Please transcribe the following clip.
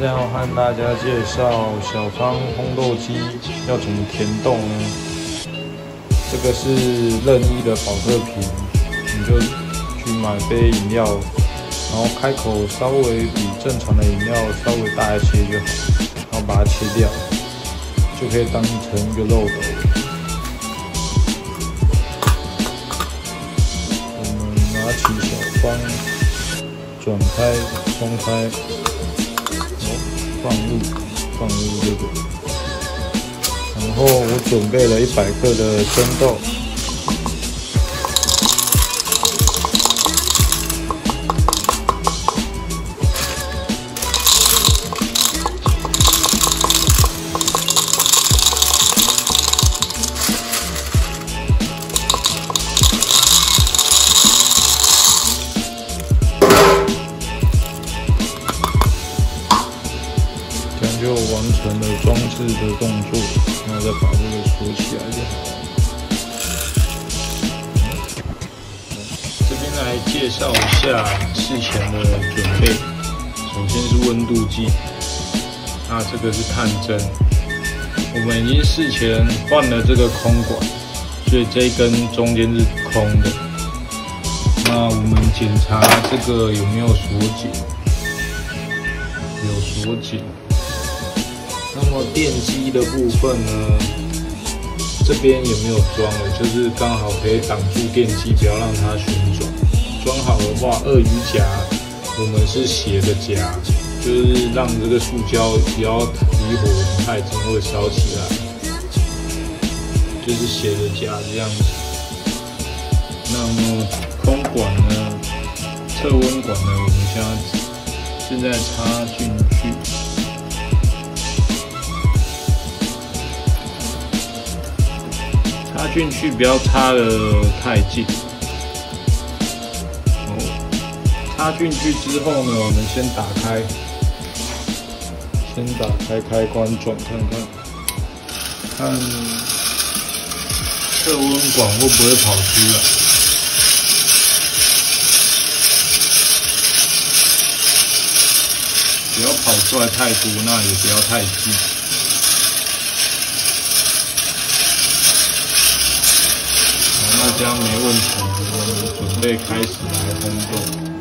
天要和大家介绍小仓烘豆机要怎么填豆呢？这个是任意的保特瓶，你就去买杯饮料，然后开口稍微比正常的饮料稍微大一些就好，然后把它切掉，就可以当成一个漏斗。我们拿起小方，转开、松开。 放入这个，然后我准备了100克的生豆，就完成了装置的动作，然后再把这个锁起来就好了。这边来介绍一下事前的准备。首先是温度计，那这个是探针。我们已经事前换了这个空管，所以这一根中间是空的。那我们检查这个有没有锁紧，有锁紧。 那么电机的部分呢，这边也没有装了，就是刚好可以挡住电机，不要让它旋转。装好的话，鳄鱼夹我们是斜的夹，就是让这个塑胶不要离火太近会烧起来，就是斜的夹这样子。那么空管呢，测温管呢，我们现在插进去。 插进去不要插得太近。插进去之后呢，我们先打开开关转看看，看测温管会不会跑出来。不要跑出来太多，那也不要太近。 这样没问题，我们准备开始来烘豆。